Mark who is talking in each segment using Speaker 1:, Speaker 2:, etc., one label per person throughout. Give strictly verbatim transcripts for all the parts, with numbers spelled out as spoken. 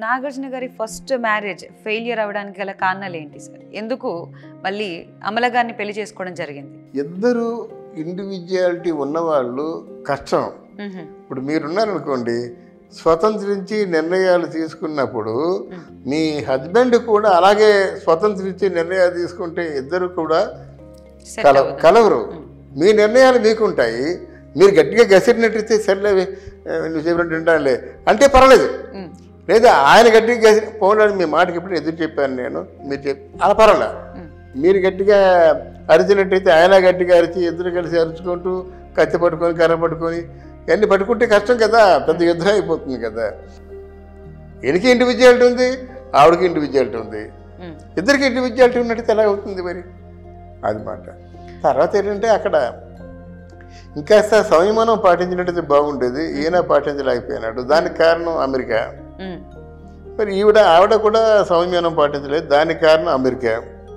Speaker 1: నాగార్జున గారి first marriage failure అవ్వడానికి గల కారణాలు ఏంటి సార్? ఎందుకు మళ్ళీ అమల గారిని పెళ్లి చేసుకోవడం జరిగింది?
Speaker 2: ఇద్దరు ఇండివిజువాలిటీ ఉన్నవాళ్ళు కష్టం. ఇప్పుడు మీరున్నారనుకోండి, స్వతంత్రించి నిర్ణయాలు తీసుకున్నప్పుడు మీ హస్బెండ్ కూడా అలాగే స్వతంత్రించి నిర్ణయాలు తీసుకుంటే ఇద్దరు కూడా కల కలవరు. మీ నిర్ణయాలు మీకుంటాయి, మీరు గట్టిగా గసిరినట్టయితే సర్లే నువ్వు చెప్పినట్టు వింటానులే అంటే పర్వాలేదు. లేదా ఆయన గట్టిగా గసి పోలేడు, మీ మాటకి ఎప్పుడు ఎదురు చెప్పాను నేను, మీరు చెప్పి అలా పర్వాలే. మీరు గట్టిగా అరిచినట్టయితే ఆయన గట్టిగా అరిచి ఇద్దరు కలిసి అరుచుకుంటూ కత్తి పట్టుకొని కర్ర పట్టుకొని ఇవన్నీ పట్టుకుంటే కష్టం కదా, పెద్ద యుద్ధం అయిపోతుంది కదా. ఈయనకి ఇండివిజువాలిటీ ఉంది, ఆవిడకి ఇండివిజువాలిటీ ఉంది, ఇద్దరికి ఇండివిజువాలిటీ ఉన్నట్టయితే ఎలా అవుతుంది మరి? అది మాట. తర్వాత ఏంటంటే అక్కడ ఇంకాస్త సంయమనం పాటించినట్టయితే బాగుండేది, ఈయన పాటించలేకపోయినాడు. దానికి కారణం అమెరికా. మరి ఈవిడ ఆవిడ కూడా సంయమనం పాటించలేదు, దానికి కారణం అమెరికా.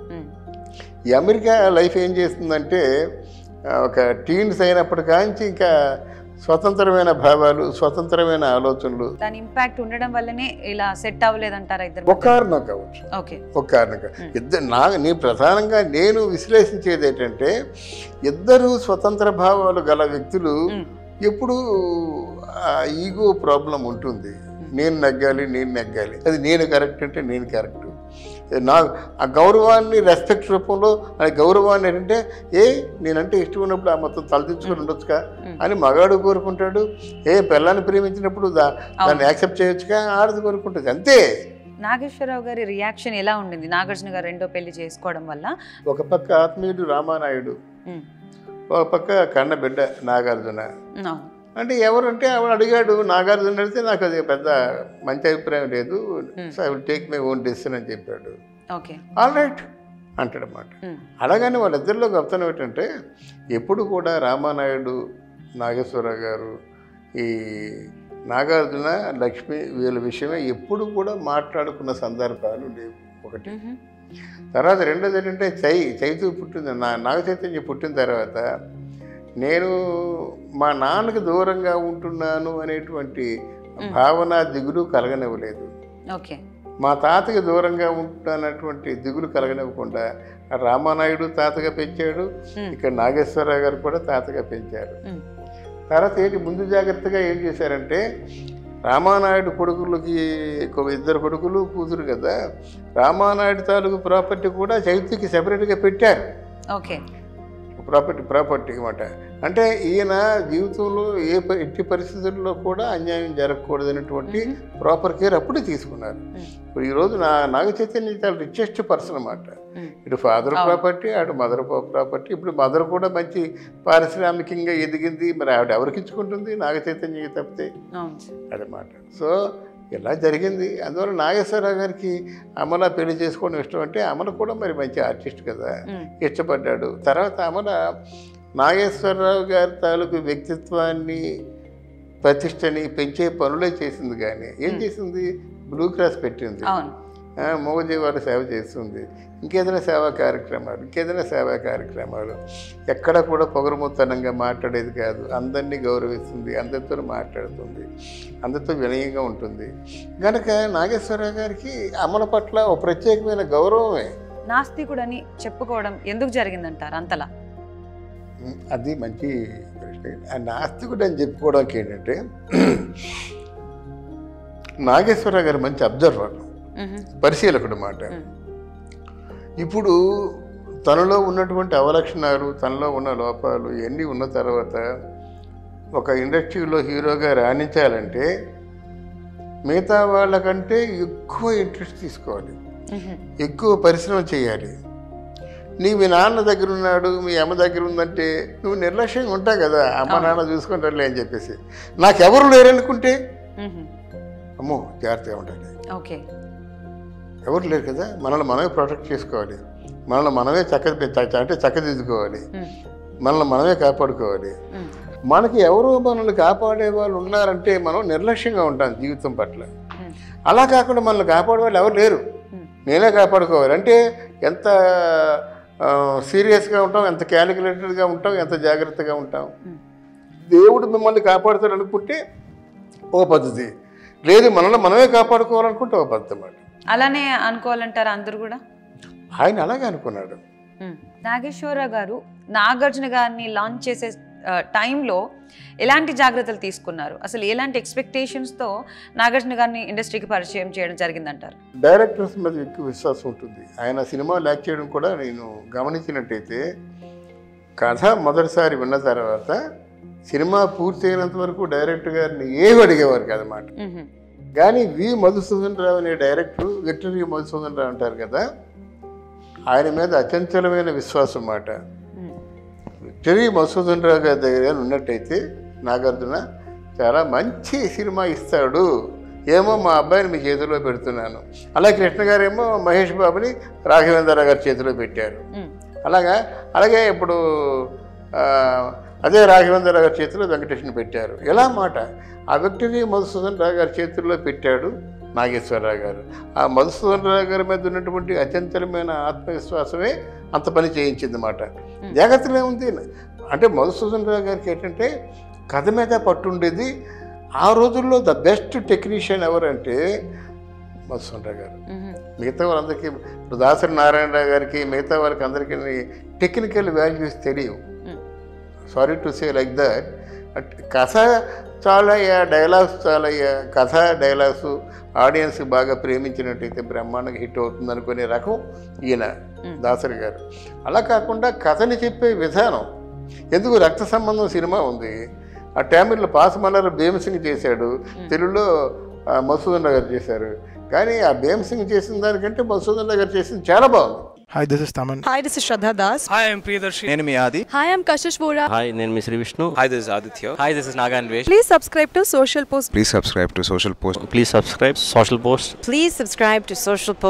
Speaker 2: ఈ అమెరికా లైఫ్ ఏం చేస్తుందంటే ఒక టీన్స్ అయినప్పటి కాంచి ఇంకా స్వతంత్రమైన భావాలు, స్వతంత్రమైన ఆలోచనలు,
Speaker 1: దాని ఇంపాక్ట్ ఉండడం వల్లనే ఇలా సెట్ అవ్వలేదంటారా ఇద్దరు?
Speaker 2: ఒక కారణం కావచ్చు, ఒక కారణం. ఇద్దరు నా నీ ప్రధానంగా నేను విశ్లేషించేది ఏంటంటే ఇద్దరు స్వతంత్ర భావాలు గల వ్యక్తులు ఎప్పుడు ఈగో ప్రాబ్లం ఉంటుంది. నేను నెగ్గాలి, నేను నెగ్గాలి, అది నేను కరెక్ట్ అంటే నేను కరెక్ట్. నా ఆ గౌరవాన్ని రెస్పెక్ట్ రూపంలో ఆ గౌరవాన్ని ఏంటంటే ఏ నేనంటే ఇష్టం ఉన్నప్పుడు ఆ మొత్తం తలదించుకొని ఉండొచ్చుగా అని మగాడు కోరుకుంటాడు. ఏ పిల్లాన్ని ప్రేమించినప్పుడు దా దాన్ని యాక్సెప్ట్ చేయొచ్చుగా ఆడది కోరుకుంటుంది, అంతే.
Speaker 1: నాగేశ్వరరావు గారి రియాక్షన్ ఎలా ఉండింది నాగార్జున గారు రెండో పెళ్లి చేసుకోవడం వల్ల?
Speaker 2: ఒక పక్క ఆత్మీయుడు రామానాయుడు, ఒక పక్క కన్న బిడ్డ నాగార్జున. అంటే ఎవరంటే ఆవిడ అడిగాడు, నాగార్జున అడిగితే నాకు అది పెద్ద మంచి అభిప్రాయం లేదు, so I will take my own decision అని చెప్పాడు. ఆల్ రైట్ అంటాడు అన్నమాట. అలాగని వాళ్ళిద్దరిలో గొప్పతనం ఏంటంటే ఎప్పుడు కూడా రామానాయుడు, నాగేశ్వరరావు గారు, ఈ నాగార్జున, లక్ష్మి వీళ్ళ విషయమే ఎప్పుడు కూడా మాట్లాడుకున్న సందర్భాలు లేవు. ఒకటి. తర్వాత రెండోది ఏంటంటే చై చైతు పుట్టింది, నా నాగ చైతన్య పుట్టిన తర్వాత నేను మా నాన్నకి దూరంగా ఉంటున్నాను అనేటువంటి భావన, దిగులు కలగనివ్వలేదు. మా తాతకి దూరంగా ఉంటున్నటువంటి దిగులు కలగనివ్వకుండా రామానాయుడు తాతగా పెంచాడు, ఇక్కడ నాగేశ్వరరావు గారు కూడా తాతగా పెంచారు. తర్వాత ఏంటి ముందు జాగ్రత్తగా ఏం చేశారంటే రామానాయుడు కొడుకులకి ఇద్దరు కొడుకులు కూతురు కదా, రామానాయుడు తాలూకు ప్రాపర్టీ కూడా చైతుకి సెపరేట్గా పెట్టారు.
Speaker 1: ఓకే,
Speaker 2: ప్రాపర్టీ ప్రాపర్టీ అన్నమాట. అంటే ఈయన జీవితంలో ఏ ఎట్టి పరిస్థితుల్లో కూడా అన్యాయం జరగకూడదు అనేటువంటి ప్రాపర్ కేర్ అప్పుడే తీసుకున్నారు. ఇప్పుడు ఈరోజు నా నాగ చైతన్య చాలా రిచెస్ట్ పర్సన్ అన్నమాట. ఇటు ఫాదర్ ప్రాపర్టీ, అటు మదర్ ప్రాపర్టీ. ఇప్పుడు మదర్ కూడా మంచి పారిశ్రామికంగా ఎదిగింది, మరి ఆవిడ ఎవరికి ఇచ్చుకుంటుంది? నాగ చైతన్య తప్పితే అదన్నమాట. సో ఇలా జరిగింది. అందువల్ల నాగేశ్వరరావు గారికి అమల పెళ్లి చేసుకోవడం ఇష్టం. అంటే అమల కూడా మరి మంచి ఆర్టిస్ట్ కదా, ఇష్టపడ్డాడు. తర్వాత అమల నాగేశ్వరరావు గారి తాలూకు వ్యక్తిత్వాన్ని, ప్రతిష్టని పెంచే పనులే చేసింది. కానీ ఏం చేసింది? బ్లూ క్రాస్ పెట్టింది, మూగజీవాలు సేవ చేస్తుంది, ఇంకేదైనా సేవా కార్యక్రమాలు ఇంకేదైనా సేవా కార్యక్రమాలు ఎక్కడ కూడా పొగరుమూతనంగా మాట్లాడేది కాదు. అందరినీ గౌరవిస్తుంది, అందరితో మాట్లాడుతుంది, అందరితో వినయంగా ఉంటుంది. కనుక నాగేశ్వరరావు గారికి అమల పట్ల ఒక ప్రత్యేకమైన గౌరవమే.
Speaker 1: నాస్తికుడని చెప్పుకోవడం ఎందుకు జరిగిందంటారు అంతలా?
Speaker 2: అది మంచి ప్రశ్న. ఆ నాస్తికుడు అని చెప్పుకోవడానికి ఏంటంటే నాగేశ్వరరావు గారు మంచి అబ్జర్వర్, పరిశీలకుడు మాట. ఇప్పుడు తనలో ఉన్నటువంటి అవలక్షణాలు, తనలో ఉన్న లోపాలు ఇవన్నీ ఉన్న తర్వాత ఒక ఇండస్ట్రీలో హీరోగా రాణించాలంటే మిగతా వాళ్ళకంటే ఎక్కువ ఇంట్రెస్ట్ తీసుకోవాలి, ఎక్కువ పరిశ్రమ చేయాలి. నీ మీ నాన్న దగ్గర ఉన్నాడు, మీ అమ్మ దగ్గర ఉందంటే నువ్వు నిర్లక్ష్యంగా ఉంటావు కదా, అమ్మ నాన్న చూసుకుంటారులే అని చెప్పేసి. నాకెవరు లేరనుకుంటే అమ్మో జాగ్రత్తగా ఉండాలి.
Speaker 1: ఓకే,
Speaker 2: ఎవరు లేరు కదా, మనల్ని మనమే ప్రొటెక్ట్ చేసుకోవాలి, మనల్ని మనమే చక్క అంటే చక్కదిద్దుకోవాలి, మనల్ని మనమే కాపాడుకోవాలి. మనకి ఎవరో మనల్ని కాపాడే వాళ్ళు ఉన్నారంటే మనం నిర్లక్ష్యంగా ఉంటాం జీవితం పట్ల. అలా కాకుండా మనల్ని కాపాడే వాళ్ళు ఎవరు లేరు, నేనే కాపాడుకోవాలి అంటే ఎంత సీరియస్గా ఉంటాం, ఎంత క్యాలిక్యులేటెడ్గా ఉంటాం, ఎంత జాగ్రత్తగా ఉంటాం. దేవుడు మిమ్మల్ని కాపాడుతాడు అనుకుంటే ఓ పద్ధతి, లేదు మనల్ని మనమే కాపాడుకోవాలనుకుంటే ఒక పద్ధతి మాట.
Speaker 1: అలానే అనుకోవాలంటారా అందరూ కూడా?
Speaker 2: ఆయన అలాగే అనుకున్నాడు.
Speaker 1: నాగేశ్వరరావు గారు నాగార్జున గారిని లాంచ్ చేసే టైంలో ఎలాంటి జాగ్రత్తలు తీసుకున్నారు? అసలు ఎలాంటి ఎక్స్పెక్టేషన్స్తో నాగార్జున గారిని ఇండస్ట్రీకి పరిచయం చేయడం జరిగిందంటారు?
Speaker 2: డైరెక్టర్స్ మీద ఎక్కువ విశ్వాసం ఉంటుంది. ఆయన సినిమా యాక్ట్ చేయడం కూడా నేను గమనించినట్టయితే కథ మొదటిసారి విన్న తర్వాత సినిమా పూర్తయినంత వరకు డైరెక్టర్ గారిని ఏమి అడిగేవారు కదన్నమాట. కానీ వి మధుసూదన్ రావు అనే డైరెక్టర్, విక్టరీ మధుసూదన్ రావు అంటారు కదా, ఆయన మీద అచంచలమైన విశ్వాసం మాట. విక్టరీ మధుసూదన్ రావు గారి దగ్గర ఉన్నట్టయితే నాగార్జున చాలా మంచి సినిమా ఇస్తాడు, ఏమో మా అబ్బాయిని మీ చేతిలో పెడుతున్నాను. అలాగే కృష్ణ గారేమో మహేష్ బాబుని రాఘవేంద్ర గారి చేతిలో పెట్టారు. అలాగా అలాగే ఇప్పుడు అదే రాఘవేంద్ర గారి చేతిలో వెంకటేష్ని పెట్టారు. ఎలా మాట ఆ విక్టరీ మధుసూదన్ రావు గారి చేతుల్లో పెట్టాడు నాగేశ్వరరావు గారు. ఆ మధుసూదన్ రావు గారి మీద ఉన్నటువంటి అత్యంతమైన ఆత్మవిశ్వాసమే అంత పని చేయించింది అన్నమాట. జాగ్రత్తలే ఉంది అంటే మధుసూదన్ రావు గారికి ఏంటంటే కథ మీద పట్టుండేది. ఆ రోజుల్లో ద బెస్ట్ టెక్నీషియన్ ఎవరంటే మధుసూదన్ రావు గారు. మిగతా వాళ్ళందరికీ ఇప్పుడు దాసరి నారాయణరావు గారికి మిగతా వాళ్ళకి అందరికీ టెక్నికల్ వాల్యూస్ తెలియవు. Sorry to say like that. కథ చాలయ్యా, డైలాగ్స్ చాలయ్యా, కథ డైలాగ్స్ ఆడియన్స్ బాగా ప్రేమించినట్టయితే బ్రహ్మాండంగా హిట్ అవుతుంది అనుకునే రకం ఈయన దాసరి గారు. అలా కాకుండా కథని చెప్పే విధానం, ఎందుకు రక్త సంబంధం సినిమా ఉంది, ఆ టైంలో పాసమల్లర్ భీమసింగ్ చేశాడు, తెలుగులో మధుసూదన్ రావు గారు చేశారు. కానీ ఆ భీమసింగ్ చేసిన దానికంటే మధుసూదన్ రావు గారు చేసింది చాలా బాగుంది.
Speaker 3: Hi, this is Taman.
Speaker 4: Hi, this is Shraddha Das.
Speaker 5: Hi, I'm Priyadarshi.
Speaker 6: నేను మీ ఆది.
Speaker 4: Hi, I'm Kashish Vora.
Speaker 7: Hi, నేను మీ Shri Vishnu.
Speaker 5: Hi, this is Aditya.
Speaker 7: Hi, this is Nageshwar.
Speaker 4: Please subscribe to SocialPost.
Speaker 3: Please subscribe to SocialPost.
Speaker 7: Please subscribe SocialPost.
Speaker 8: Please subscribe to SocialPost.